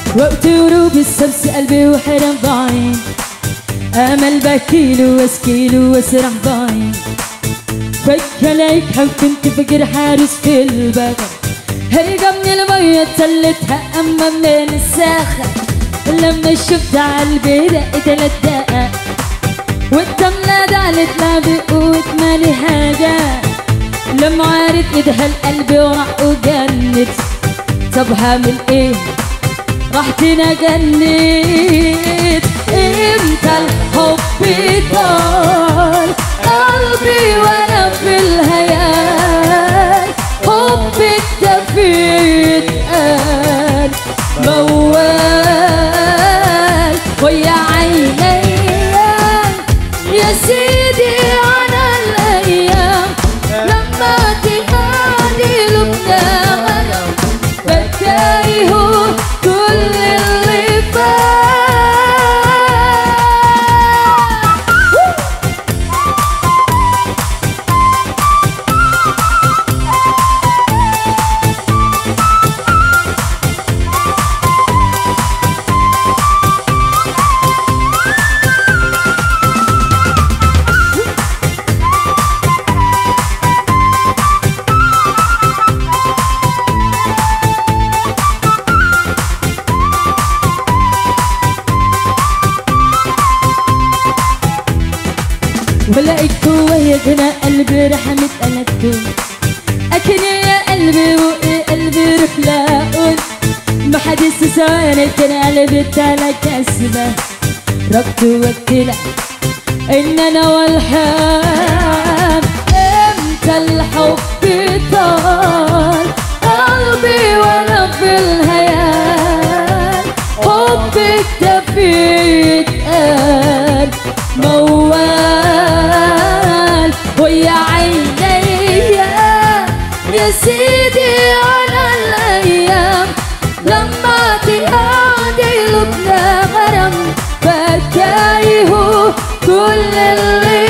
وقت غروب الشمس قلبي وحرم ضايع، امل بكيله واسكيله واسرح ضايع. فك عليك حب كنت فقر حارس في البقر، هرقة من المية تلتها اما من الساخة. لما شفت عالبي دق 3 دقات، والدم نادالت لا بقوت مالي حاجة. لما عارف ايدها القلب وراح وجنت، طب هعمل ايه راح تنجنت. امتى الحب طال قلبي وانا في الهيال، حبك تفيت قال موال ويا عيني يا سيدي على الايام. لما تهادي لبنا بكايه كل اللي ولقيته وهي جنا قلبي رحمت قلبته. أكن يا قلبي وقلبي روح لاقون، ما حد ثواني كان قلبي تالا كسبة. ربط وكتلة إن أنا والحام. إمتى الحب طال قلبي وأنا في الهيال، حبك تفيت قال موال ويا عيني يا سيدي على الايام. لما تهادي لبنا غرام بكايه كل اللي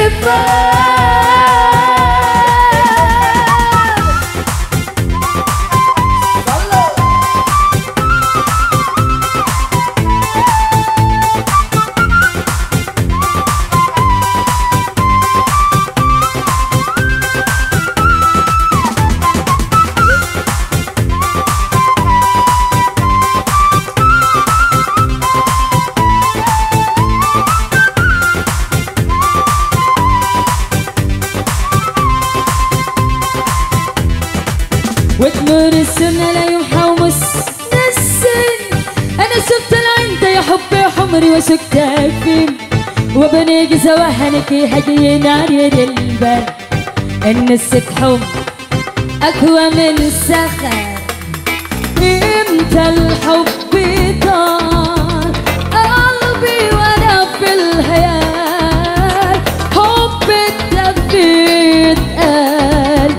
وتمر السنة لا يمحى ومس السن. أنا سبت العين يا حبي حمري وسكت فين، وبنيجي سواحنك هدي نار يد البر. إن الست حب أقوى من السخر. إمتى الحب طال قلبي وأنا في الهيال، حبك تفيت قال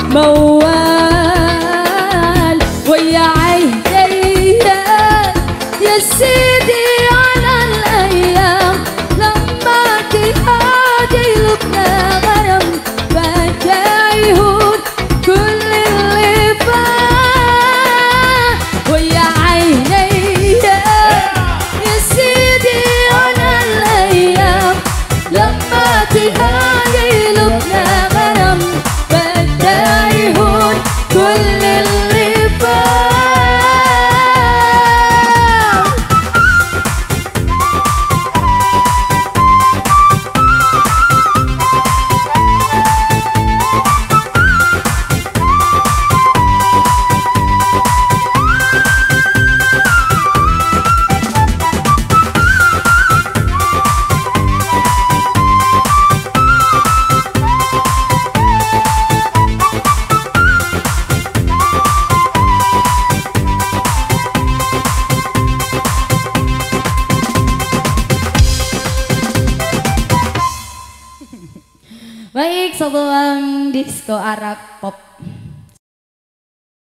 موال ويا عيني يا سيدي على الايام. لما تهادي لبنا غرام بكايه كل اللي فات ويا عيني يا سيدي على الايام. لما تهادي لبنا غرام بكايه كل اللي فات. Baik, sobat disco Arab pop